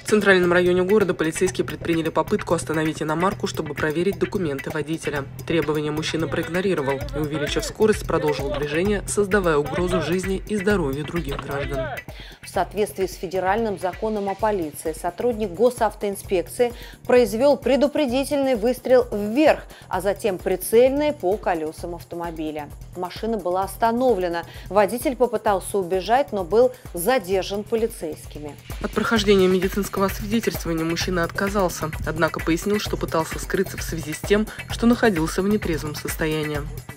В центральном районе города полицейские предприняли попытку остановить иномарку, чтобы проверить документы водителя. Требования мужчина проигнорировал и, увеличив скорость, продолжил движение, создавая угрозу жизни и здоровью других граждан. В соответствии с федеральным законом о полиции, сотрудник госавтоинспекции произвел предупредительный выстрел вверх, а затем прицельный по колесам автомобиля. Машина была остановлена. Водитель попытался убежать, но был задержан полицейскими. От прохождения медицинского освидетельствования мужчина отказался, однако пояснил, что пытался скрыться в связи с тем, что находился в нетрезвом состоянии.